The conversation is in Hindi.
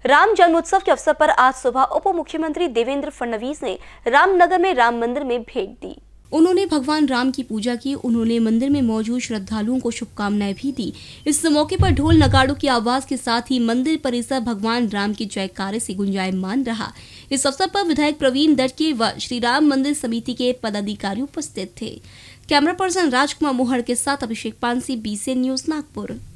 राम जन्मोत्सव के अवसर पर आज सुबह उप मुख्यमंत्री देवेंद्र फडणवीस ने रामनगर में राम मंदिर में भेंट दी। उन्होंने भगवान राम की पूजा की। उन्होंने मंदिर में मौजूद श्रद्धालुओं को शुभकामनाएं भी दी। इस मौके पर ढोल नगाड़ों की आवाज के साथ ही मंदिर परिसर भगवान राम की जयकारे से गुंजायमान रहा। इस अवसर पर विधायक प्रवीण दटके व श्री राम मंदिर समिति के पदाधिकारी उपस्थित थे। कैमरा पर्सन राजकुमार मोहर के साथ अभिषेक पानसी, BCN न्यूज, नागपुर।